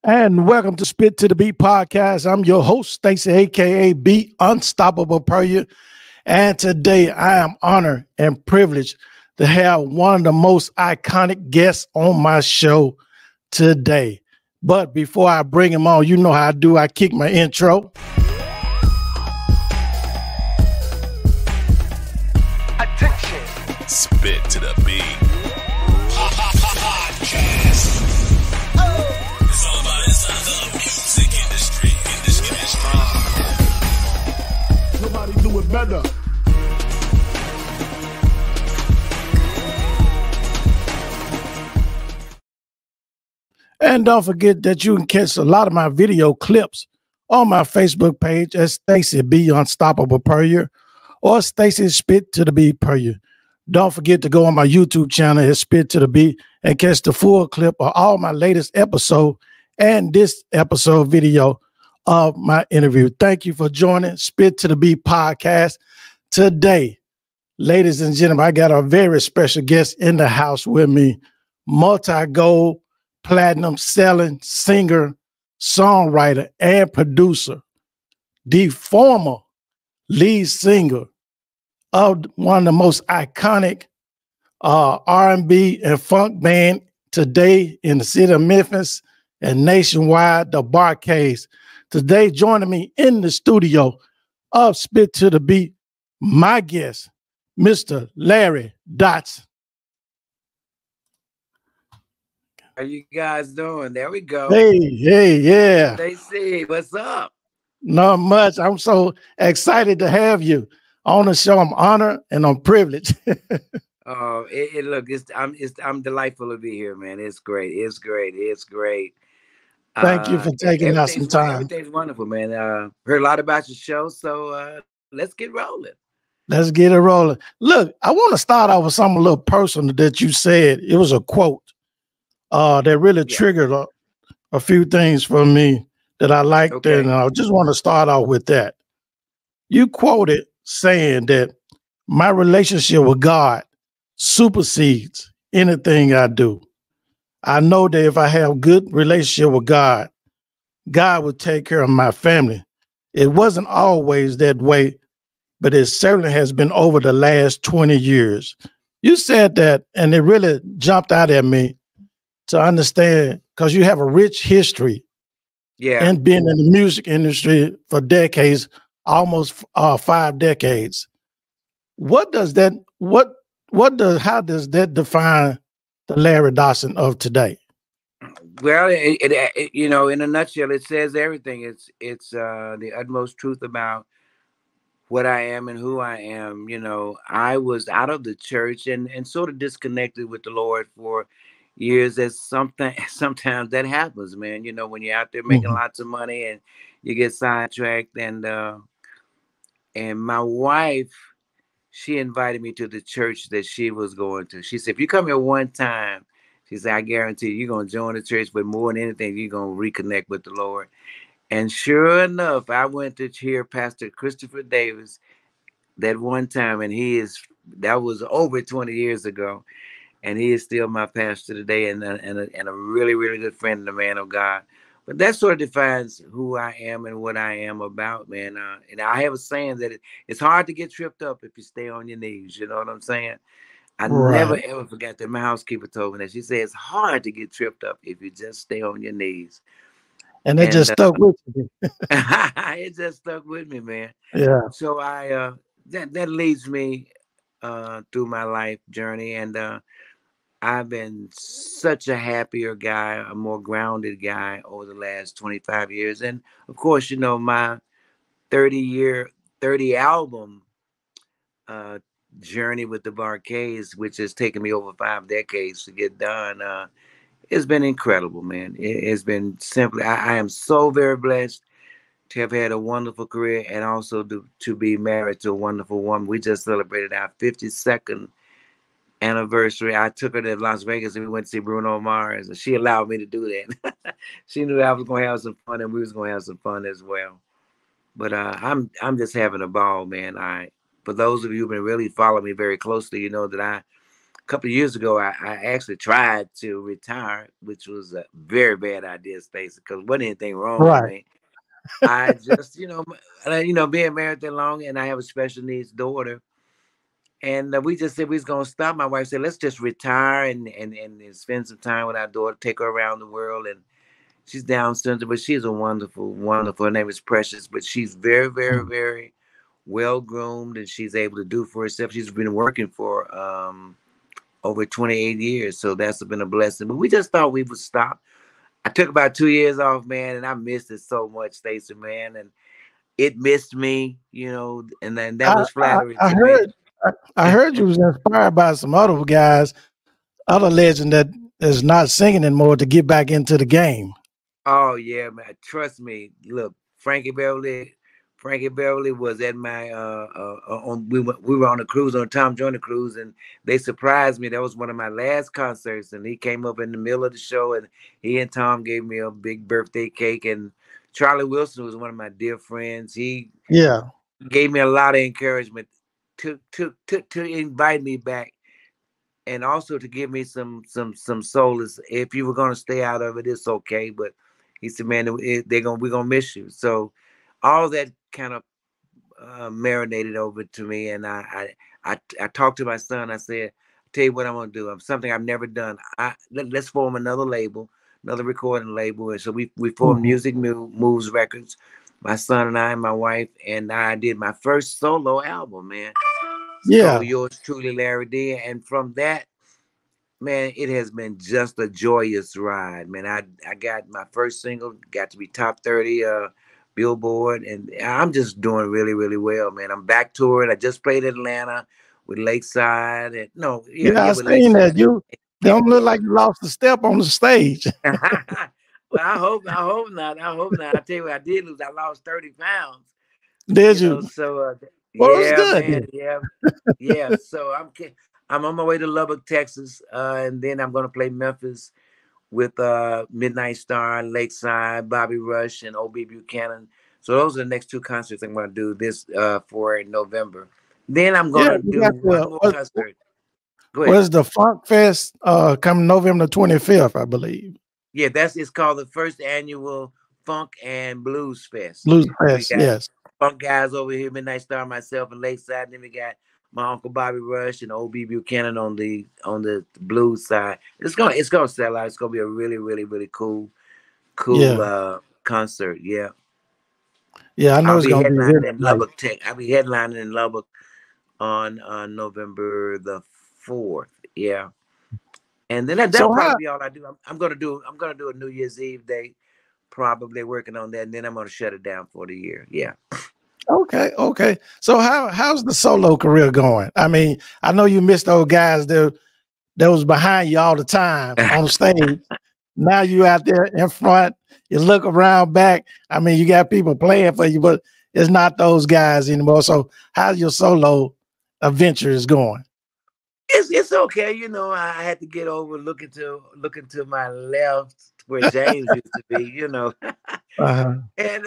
And welcome to Spit to the Beat podcast. I'm your host, Stacy, aka Beat Unstoppable Per. And today I am honored and privileged to have one of the most iconic guests on my show today. But before I bring him on, you know how I do. I kick my intro. Attention. Spit to the Beat. It's all about inside the music industry. Nobody do it better. And don't forget that you can catch a lot of my video clips on my Facebook page at Stacy B Unstoppable Per or Stacy Spit to the Beat Per. Don't forget to go on my YouTube channel at Spit to the Beat and catch the full clip of all my latest episode and this episode video of my interview. Thank you for joining Spit to the Beat podcast today. Ladies and gentlemen, I got a very special guest in the house with me, multi-gold platinum selling singer, songwriter, and producer, the former lead singer of one of the most iconic R&B and funk band today in the city of Memphis and nationwide, the Barcades. Today, joining me in the studio of Spit to the Beat, my guest, Mr. Larry Dodson. How you guys doing? There we go. Hey, yeah. Stacy, what's up? Not much. I'm so excited to have you on the show. I'm honored and I'm privileged. Oh, look, I'm delightful to be here, man. It's great. It's great. Thank you for taking out some time. Everything's wonderful, man. Heard a lot about your show, so let's get rolling. Let's get it rolling. Look, I want to start off with something a little personal that you said. It was a quote that really triggered a few things for me that I liked. Okay. And I just want to start off with that. You quoted saying that my relationship with God supersedes anything I do. I know that if I have good relationship with God, God will take care of my family. It wasn't always that way, but it certainly has been over the last 20 years. You said that, and it really jumped out at me to understand, because you have a rich history and been in the music industry for decades, almost 5 decades. How does that define the Larry Dodson of today? Well, you know, in a nutshell, it says everything. It's the utmost truth about what I am and who I am. You know, I was out of the church and sort of disconnected with the Lord for years. As sometimes that happens, man. You know, when you're out there making lots of money and you get sidetracked. And my wife, she invited me to the church that she was going to. She said, if you come here one time, she said, I guarantee you're going to join the church, but more than anything, you're going to reconnect with the Lord. And sure enough, I went to hear Pastor Christopher Davis that one time, and that was over 20 years ago. And he is still my pastor today, and a really, really good friend and a man of God. But that sort of defines who I am and what I am about, man. And I have a saying that it's hard to get tripped up if you stay on your knees. You know what I'm saying? I never, ever forgot that. My housekeeper told me that. She said, it's hard to get tripped up if you just stay on your knees. And it just stuck with you. It just stuck with me, man. Yeah. So that leads me through my life journey. And I've been such a happier guy, a more grounded guy over the last 25 years. And of course, you know, my 30 album journey with the Barcades, which has taken me over 5 decades to get done. It's been incredible, man. It's been simply, I am so very blessed to have had a wonderful career and also to be married to a wonderful woman. We just celebrated our 52nd anniversary. I took her to Las Vegas and we went to see Bruno Mars, and she allowed me to do that. She knew I was going to have some fun and we was going to have some fun as well. But I'm just having a ball, man. For those of you who've been really following me very closely, you know that couple of years ago, I actually tried to retire, which was a very bad idea, Stacey, because wasn't anything wrong with Right. me. I just, being married that long, and I have a special needs daughter, and we just said we was gonna stop. My wife said, "Let's just retire and spend some time with our daughter, take her around the world." And she's Down syndrome, but she's a wonderful, wonderful. Her name is Precious, but she's very, very, very well groomed, and she's able to do for herself. She's been working for over 28 years, so that's been a blessing. But we just thought we would stop. I took about 2 years off, man, and I missed it so much, Stacey, man, and it missed me, and then that was flattering I to me. heard I heard you was inspired by some other guys, other legend that is not singing anymore to get back into the game. Oh yeah, man. Trust me. Look, Frankie Beverly was at my we were on a cruise, on a Tom Joyner cruise, and they surprised me. That was one of my last concerts, and he came up in the middle of the show, and he and Tom gave me a big birthday cake. And Charlie Wilson was one of my dear friends. He gave me a lot of encouragement to invite me back, and also to give me some solace. If you were gonna stay out of it, it's okay. But he said, "Man, we're gonna miss you." So all that kind of marinated over to me, and I talked to my son. I said, "Tell you what I'm gonna do. Something I've never done. Let's form another label, another recording label." And so we formed Music Moves Records. My son and I, and my wife, and I did my first solo album, man. Yeah. So yours truly, Larry D. And from that, man, it has been just a joyous ride, man. I got my first single, got to be top 30 Billboard, and I'm just doing really, really well, man. I'm back touring. I just played Atlanta with Lakeside. And I seen that. You don't look like you lost a step on the stage. Well, I hope not. I tell you what I did lose. I lost 30 pounds. Did you? So well, yeah, good, man. Yeah. So I'm on my way to Lubbock, Texas, and then I'm gonna play Memphis with Midnight Star, Lakeside, Bobby Rush, and O.B. Buchanan. So those are the next two concerts I'm gonna do this for in November. Then I'm gonna do one more concert. Go ahead. Where's the Funk Fest coming November 25th, I believe? Yeah, it's called the first annual Funk and Blues Fest. Blues Fest, yes. Funk guys over here, Midnight Star, myself, and Lakeside. And then we got my Uncle Bobby Rush and O.B. Buchanan on the blues side. It's gonna sell out. It's gonna be a really, really, really cool concert. Yeah. Yeah, I know it's gonna be headlining in Lubbock. I'll be headlining in Lubbock on November the 4th. Yeah. And then that'll probably be all I do. I'm gonna do a New Year's Eve date, probably working on that, and then I'm gonna shut it down for the year. Yeah. Okay. So how's the solo career going? I mean, I know you missed those guys that was behind you all the time on stage. Now you out there in front. You look around back. I mean, you got people playing for you, but it's not those guys anymore. So how's your solo adventures going? It's okay, I had to get over looking to my left where James used to be, and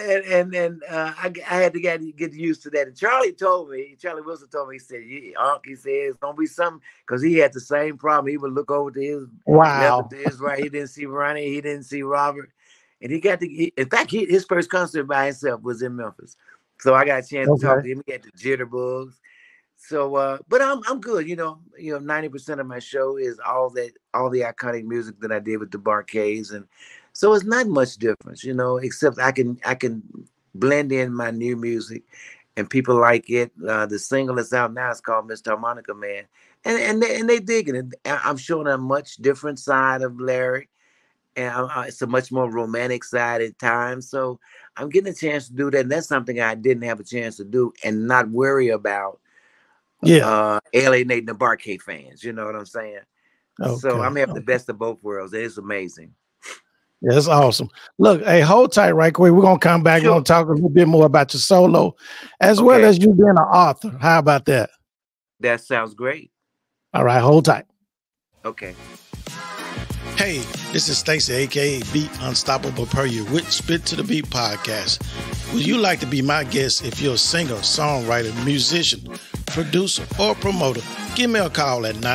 I had to get used to that. And Charlie Wilson told me, he said, he said it's gonna be something, because he had the same problem. He would look over to his left, to his right. He didn't see Ronnie, he didn't see Robert, and in fact, his first concert by himself was in Memphis. So I got a chance to talk to him. He had the jitterbugs. So, but I'm good. 90% of my show is all the iconic music that I did with the Barcades, and so it's not much difference, except I can blend in my new music, and people like it. The single that's out now is called Mr. Harmonica Man, and they digging it. I'm showing a much different side of Larry, and it's a much more romantic side at times. So I'm getting a chance to do that, and that's something I didn't have a chance to do, and not worry about. Alienating the Barcade fans, you know what I'm saying? So I'm having the best of both worlds. It's amazing. Yeah, it's awesome. Look, hey, hold tight right quick. We're gonna come back. We're gonna talk a little bit more about your solo, as well as you being an author. How about that? That sounds great. All right, hold tight. Okay. Hey, this is Stacey, aka Beat Unstoppable Per You with Spit to the Beat podcast. Would you like to be my guest if you're a singer, songwriter, musician, producer, or promoter, give me a call at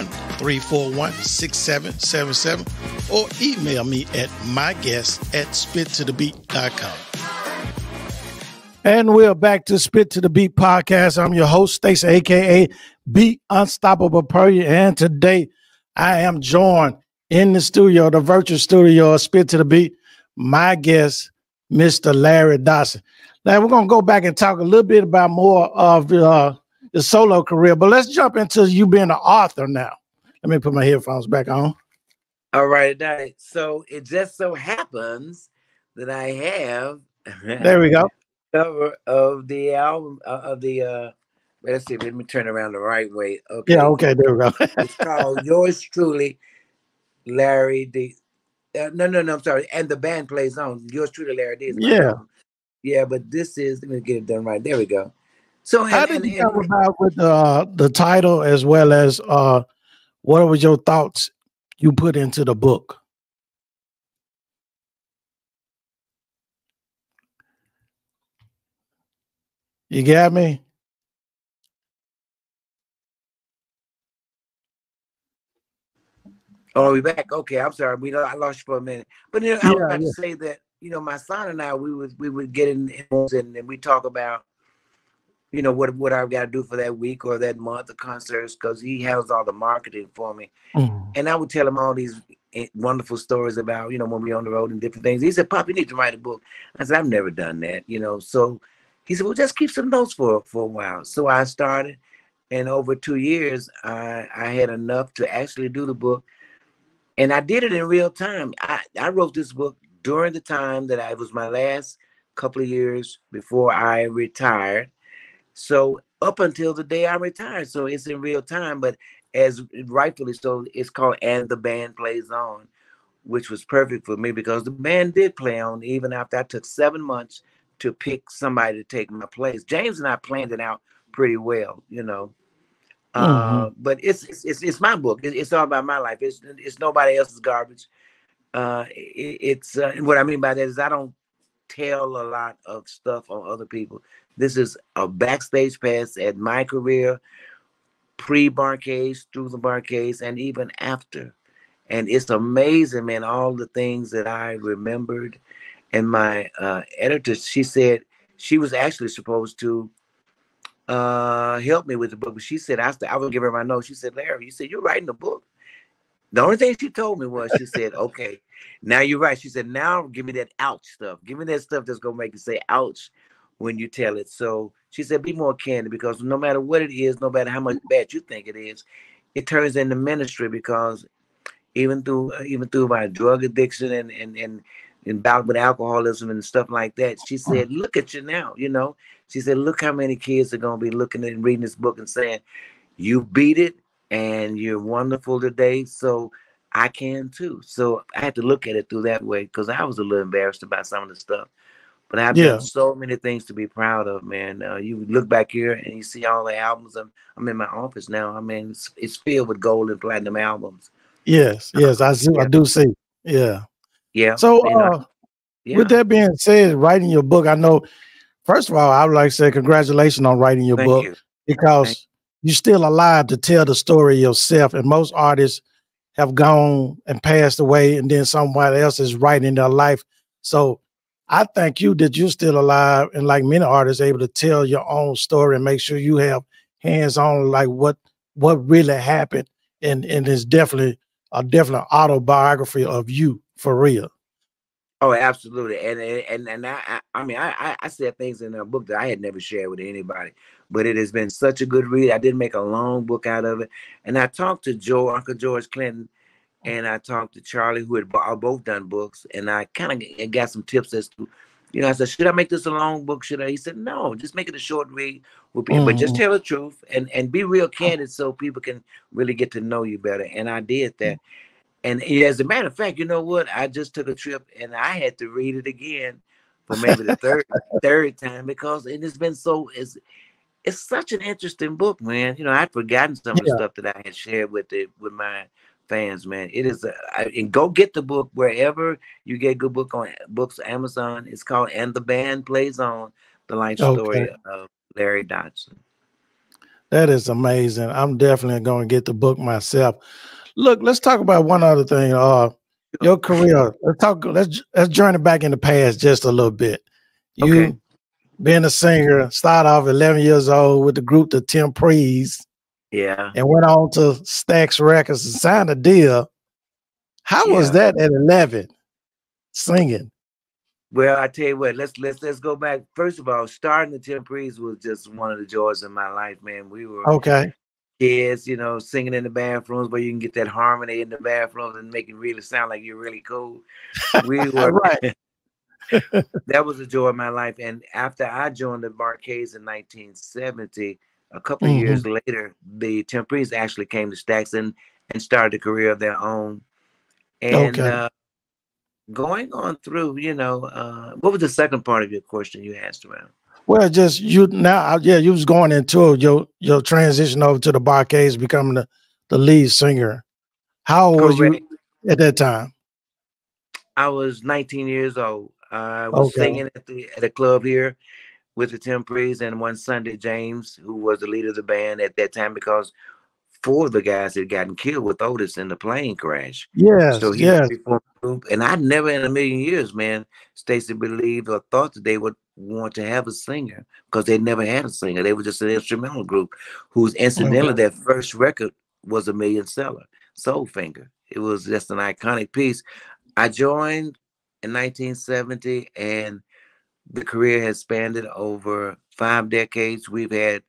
901-341-6777 or email me at myguest@spittothebeat.com. And we're back to Spit to the Beat podcast. I'm your host, Stacey, a.k.a. Beat Unstoppable Puryear. And today I am joined in the studio, the virtual studio of Spit to the Beat, my guest, Mr. Larry Dodson. Now, we're going to go back and talk a little bit about more of the solo career, but let's jump into you being an author now. Let me put my headphones back on. All right. So it just so happens that I have there we go. Cover of the album let's see, let me turn around the right way. Okay. Yeah, okay, there we go. It's called Yours Truly, Larry D. No, I'm sorry. And the band plays on. Yours Truly, Larry D. Yeah, but this is, let me get it done right. There we go. So how did you come about with the title, as well as what was your thoughts you put into the book? You got me? Oh, we back? Okay, I'm sorry. I lost you for a minute. But I was about to say that, my son and I, we would get in and we talk about, what I've got to do for that week or that month of concerts, because he handles all the marketing for me. And I would tell him all these wonderful stories about, when we're on the road and different things. He said, "Pop, you need to write a book." I said, "I've never done that," So he said, "Well, just keep some notes for a while." So I started, and over 2 years, I had enough to actually do the book. And I did it in real time. I wrote this book during the time that it was my last couple of years before I retired. So up until the day I retired. So it's in real time, but as rightfully so, it's called And the Band Plays On, which was perfect for me because the band did play on even after I took 7 months to pick somebody to take my place. James and I planned it out pretty well, But it's my book. It's all about my life. It's nobody else's garbage. What I mean by that is I don't tell a lot of stuff on other people. This is a backstage pass at my career, pre-Barcades, through the Barcades, and even after. And it's amazing, man, all the things that I remembered. And my editor, she said she was actually supposed to help me with the book, but she said I would give her my notes. She said, "Larry, you said you're writing a book." The only thing she told me was, she said, "Okay, now you're right." She said, "Now give me that ouch stuff. Give me that stuff that's gonna make you say ouch when you tell it." So she said, "Be more candid, because no matter what it is, no matter how much bad you think it is, it turns into ministry, because even through my drug addiction and bout with alcoholism and stuff like that," she said, "Look at you now, She said, "Look how many kids are going to be looking at and reading this book and saying, you beat it and you're wonderful today, so I can too." So I had to look at it through that way, because I was a little embarrassed about some of the stuff. But I've done so many things to be proud of, man. You look back here and you see all the albums. I'm in my office now. I mean, it's filled with gold and platinum albums. Yes, I see. I do see. Yeah. So with that being said, writing your book, I know, first of all, I would like to say congratulations on writing your book, because you're still alive to tell the story yourself. And most artists have gone and passed away, and then somebody else is writing their life. So I thank you that you're still alive, and like many artists, able to tell your own story and make sure you have hands-on, like what really happened. And it's definitely autobiography of you, for real. Oh, absolutely. And I mean, I said things in a book that I had never shared with anybody, but it has been such a good read. I did make a long book out of it. And I talked to Uncle George Clinton, and I talked to Charlie, who had both done books. And I kind of got some tips as to, I said, should I make this a long book? Should I? He said, no, just make it a short read. But just tell the truth and be real candid, so people can really get to know you better. And I did that. And as a matter of fact, you know what? I just took a trip and I had to read it again for maybe the third time, because it has been it's such an interesting book, man. I'd forgotten some of the stuff that I had shared with my fans, man. It is and go get the book wherever you get good books, Amazon. It's called And the Band Plays On, the life story of Larry Dodson. That is amazing. I'm definitely going to get the book myself. Look, let's talk about one other thing. Your career. Let's journey back in the past just a little bit. Okay. You being a singer, started off 11 years old with the group the Temprees Yeah. and went on to Stax Records and signed a deal. How was Yeah. that at 11 singing? Well, I tell you what, let's go back. First of all, starting the Temprees was just one of the joys of my life, man. We were Okay. kids, singing in the bathrooms where you can get that harmony in the bathrooms and make it really sound like you're really cool. We were Right. that was the joy of my life. And after I joined the Barcades in 1970, a couple of Hmm. years later, the Temprees actually came to Stax and started a career of their own. And Okay. going on through, what was the second part of your question you asked around? Well, just you now, yeah, you was going into your transition over to the Barcades, becoming the lead singer. How old was Correct. you at that time? I was 19 years old. I was Okay. singing at a club here with the Temprees, and one Sunday James, who was the leader of the band at that time, because four of the guys had gotten killed with Otis in the plane crash. So Yes, he yes. reformed the group, and I never in a million years, man, Stacy believed or thought that they would want to have a singer because they never had a singer. They were just an instrumental group, whose incidentally Okay. their first record was a million seller, Soul Finger. It was just an iconic piece. I joined in 1970, and the career has spanned over 5 decades. We've had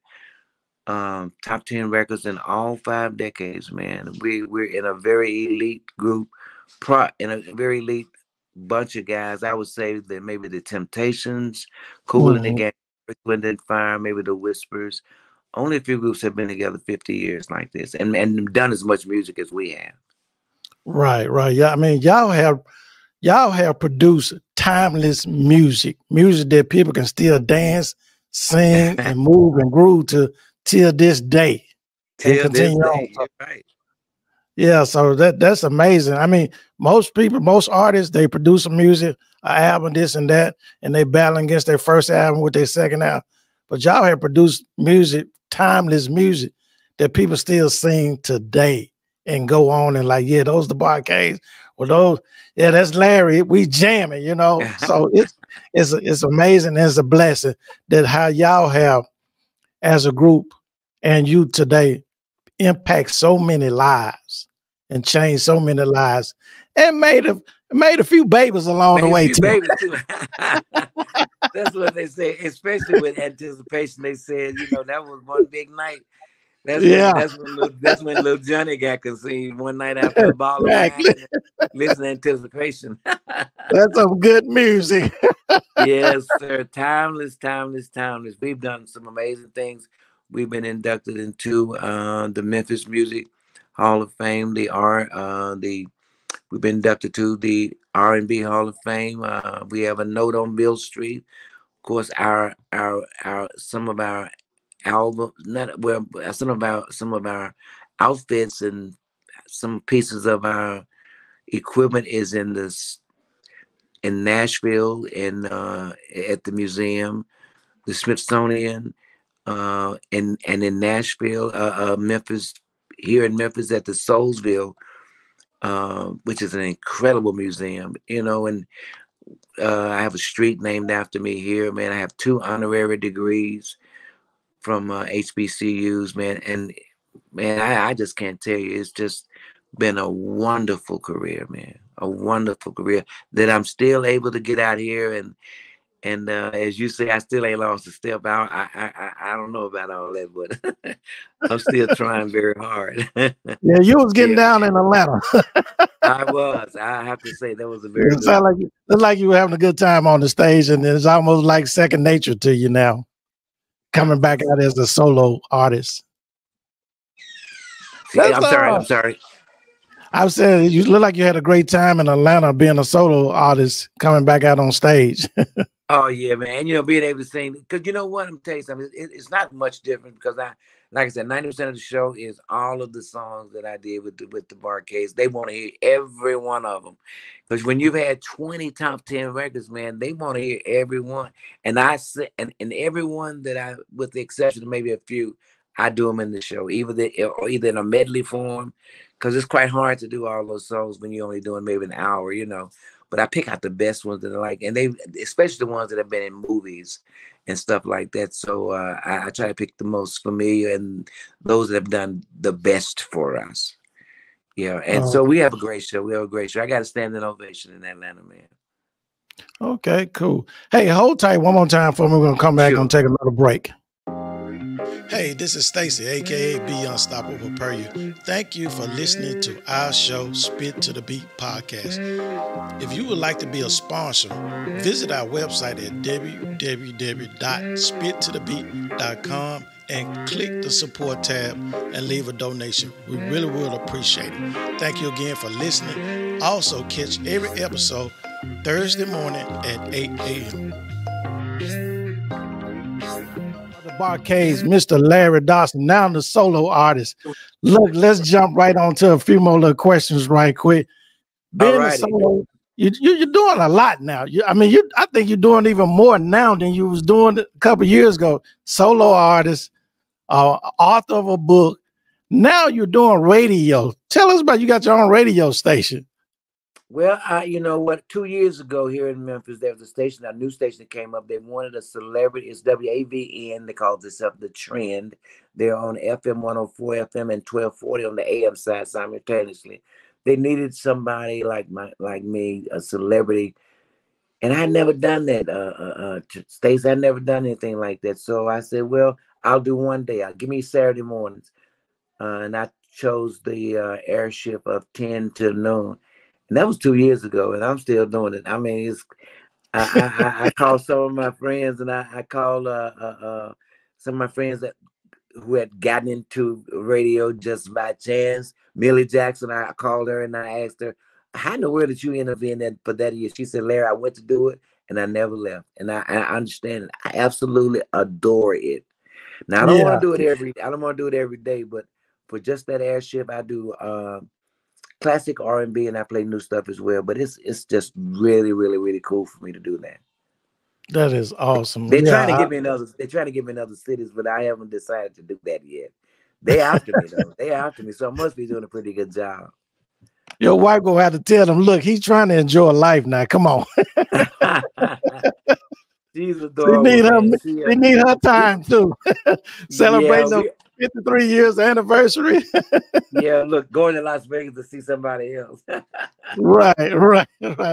top 10 records in all 5 decades, man. We're in a very elite group, in a very elite bunch of guys. I would say that maybe the Temptations, Cool in the Mhm. Gang, Wind and Fire, maybe the Whispers. Only a few groups have been together 50 years like this and done as much music as we have. Right, right. Yeah, I mean, y'all have produced timeless music that people can still dance, sing, and move and groove to till this day and Till this continue on. day, So, you're right. yeah, so that's amazing. I mean, most people, most artists, they produce some music, an album, this and that, and they battle against their first album with their second album. But y'all have produced music, timeless music that people still sing today and go on and like, yeah, those the Barcades. Well, those, yeah, that's Larry. We jamming. So it's amazing. It's a blessing that how y'all have as a group and you today impact so many lives and changed so many lives and made a few babies along the Made a way few too. babies too. That's what they say, especially with anticipation. They said, that was one big night. That's when Yeah, that's when little Johnny got conceived one night after a ball of wine exactly. and listen to anticipation. That's some good music. Yes, sir. Timeless, timeless, timeless. We've done some amazing things. We've been inducted into the Memphis Music Hall of Fame, we've been inducted to the R&B Hall of Fame. We have a note on Bill Street. Of course, our some of our album, not well, some of our outfits and some pieces of our equipment is in Nashville at the museum, the Smithsonian, and in Nashville, Memphis, here in Memphis at the Soulsville, which is an incredible museum, and I have a street named after me here, man. I have 2 honorary degrees from HBCUs, man. And man, I just can't tell you. It's just been a wonderful career, man. A wonderful career that I'm still able to get out here and as you say, I still ain't lost a step. I don't know about all that, but I'm still trying very hard. Yeah, you was getting Yeah, down man. in Atlanta. I was. I have to say that was a very It good. sounded like you were having a good time on the stage, and it's almost like second nature to you now, coming back out as a solo artist. See, That's I'm sorry. all. I'm sorry. I said you look like you had a great time in Atlanta being a solo artist coming back out on stage. Oh yeah, man. And being able to sing, because you know what, I'm telling you something. It's not much different because like I said, 90% of the show is all of the songs that I did with the Barcades. They want to hear every one of them, because when you've had 20 top 10 records, man, they want to hear every one. And I said, and every one that with the exception of maybe a few, I do them in the show, either in a medley form, because it's quite hard to do all those songs when you're only doing maybe an hour, you know. But I pick out the best ones that I like, and especially the ones that have been in movies and stuff like that. So I try to pick the most familiar and those that have done the best for us. Yeah, and so we have a great show. We have a great show. I got a standing ovation in Atlanta, man. Okay, cool. Hey, hold tight one more time for me. We're going to come back and take another break. Hey, this is Stacy, a.k.a. Be Unstoppable Per You. Thank you for listening to our show, Spit to the Beat Podcast. If you would like to be a sponsor, visit our website at www.spittothebeat.com and click the support tab and leave a donation. We really would appreciate it. Thank you again for listening. Also, catch every episode Thursday morning at 8 a.m. The Barcades, Mr. Larry Dodson, now the solo artist. Look, let's jump right on to a few more little questions right quick. Being a solo, you're doing a lot now. I think you're doing even more now than you was doing a couple years ago. Solo artist, author of a book. Now you're doing radio. Tell us about, you got your own radio station. Well, you know what? 2 years ago here in Memphis, there was a new station that came up. They wanted a celebrity. It's WAVN. They call themselves The Trend. They're on FM 104 FM and 1240 on the AM side simultaneously. They needed somebody like me, a celebrity. And I had never done that, Stacey. I never done anything like that. So I said, well, I'll do one day. Give me Saturday mornings. And I chose the air shift of 10 till noon. And that was 2 years ago, and I'm still doing it. I mean, I called some of my friends, and I called some of my friends who had gotten into radio just by chance. Millie Jackson, I called her and I asked her, how in the world did you end up in that for that year? She said, Larry, I went to do it, and I never left. And I understand it. I absolutely adore it. Now, I don't want to do it every day, but for just that air shift, I do classic R&B, and I play new stuff as well. But it's just really, really, really cool for me to do that. That is awesome. They're trying to give me another cities, but I haven't decided to do that yet. They after me though. They after me, so I must be doing a pretty good job. Your wife gonna have to tell them, look, he's trying to enjoy life now. Come on. She's adorable. She need her time too. Celebrating the 53 years anniversary. Yeah, look, going to Las Vegas to see somebody else. Right. I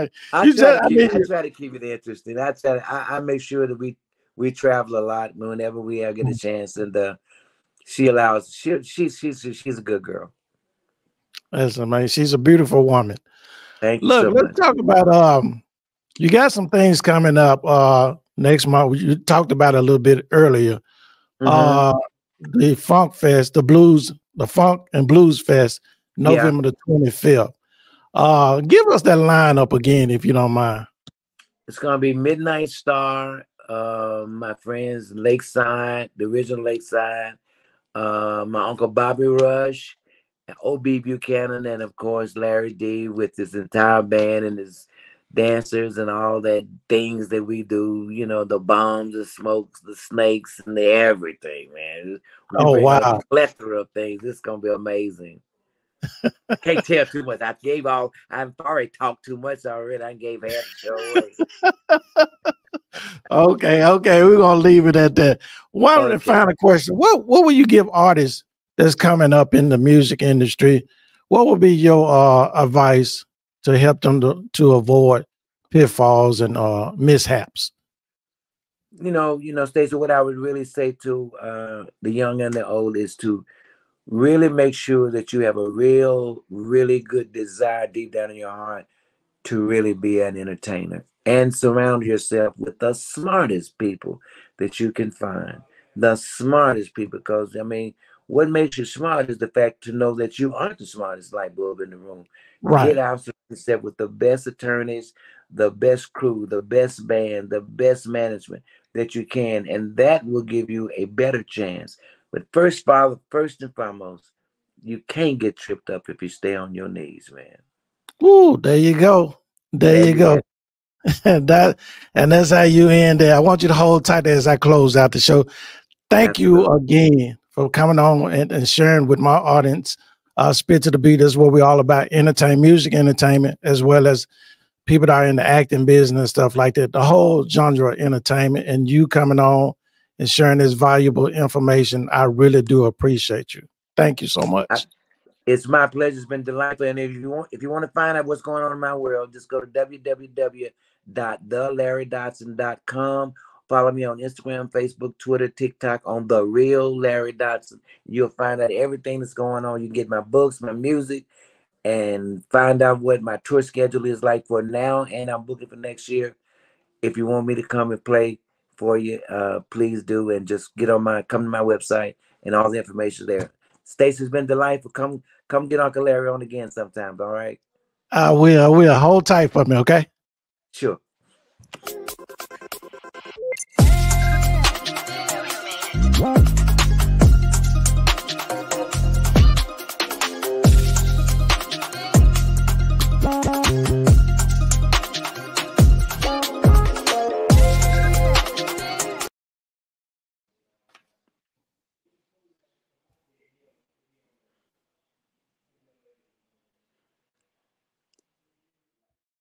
try to keep it interesting. I make sure that we travel a lot whenever we get a chance, and she allows. She's a good girl. That's amazing. She's a beautiful woman. Thank you. Look, let's talk about you got some things coming up next month. You talked about it a little bit earlier. The Funk Fest, the Funk and Blues Fest, November the 25th. Give us that lineup again, if you don't mind. It's gonna be Midnight Star, my friends Lakeside, the original Lakeside, my Uncle Bobby Rush, O.B. Buchanan, and of course Larry D with his entire band and his dancers and all that things that we do, you know, the bombs, the smokes, the snakes, and the everything, man. Wow. A plethora of things. It's gonna be amazing. Can't tell too much. I've already talked too much already. I gave half the show away. Okay, we're gonna leave it at that. One final question. What will you give artists that's coming up in the music industry? What would be your advice to help them to avoid pitfalls and mishaps? You know, Stacey, what I would really say to the young and the old is to really make sure that you have a really good desire deep down in your heart to really be an entertainer, and surround yourself with the smartest people that you can find. The smartest people, because I mean, what makes you smart is the fact to know that you aren't the smartest light bulb in the room. Right. Get out yourself with the best attorneys, the best crew, the best band, the best management that you can, and that will give you a better chance. But first and foremost, you can't get tripped up if you stay on your knees, man. Ooh, there you go. There you go. And that's how you end there. I want you to hold tight as I close out the show. Thank you again for coming on and sharing with my audience. Spit to the Beat is what we're all about: entertainment, music entertainment, as well as people that are in the acting business, stuff like that. The whole genre of entertainment, and you coming on and sharing this valuable information, I really do appreciate you. Thank you so much. It's my pleasure. It's been delightful. And if you want to find out what's going on in my world, just go to www.thelarrydodson.com. Follow me on Instagram, Facebook, Twitter, TikTok on The Real Larry Dodson. You'll find out everything that's going on. You can get my books, my music, and find out what my tour schedule is like for now. And I'm booking for next year. If you want me to come and play for you, please do. And just come to my website, and all the information there. Stacey's been delightful. Come get Uncle Larry on again sometimes. All right. I will. Hold tight for me, okay? Sure.